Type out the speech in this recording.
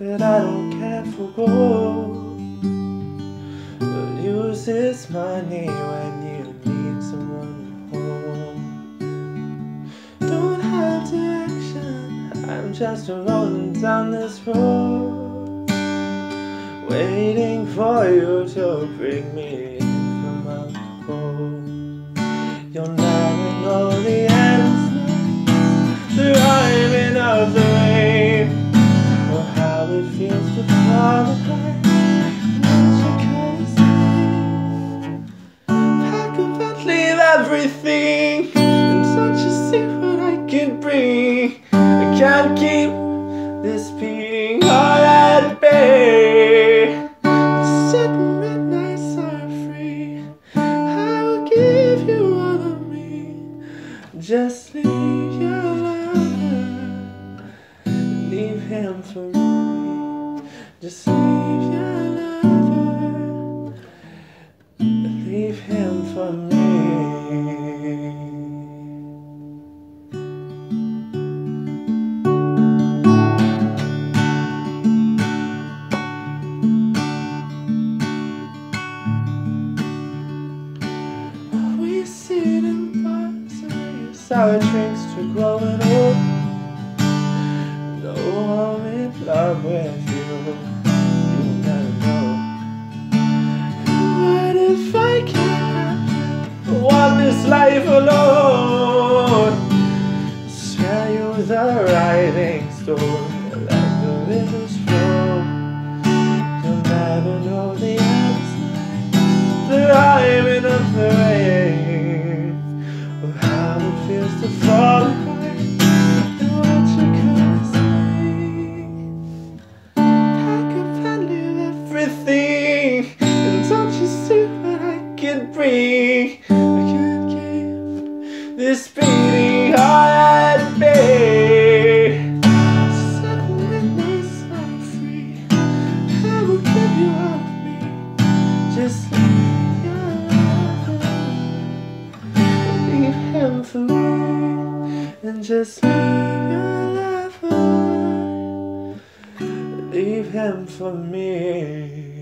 but I don't care for gold. But use this money when you need someone to hold. Don't have direction, I'm just rolling down this road, waiting for you to bring me in from out the cold. You'll never know the answer, the rhyming of the rain, or how it feels to fall apart. Pack up and leave everything, and don't you see what I can bring? I can't keep this beating heart at bay. Certain midnights are free, I will give you all of me. Just leave your lover, leave him for me. Just leave your lover, leave him for me. We sit in bars and raise sour drinks to growing old. No, I'm in love with you, you'll never know. What if I can't walk this life alone? Spare you the writing stone, let the rivers flow. You'll never know the answer, the rhyming of the rain, or how it feels to fall apart. And what you could say, pack up and leave everything, and don't you see what I can bring? I can't keep this beating heart at bay. Certain midnights are free, I will give you all of me. Just leave your lover, leave him for me. And just leave your lover, leave him for me.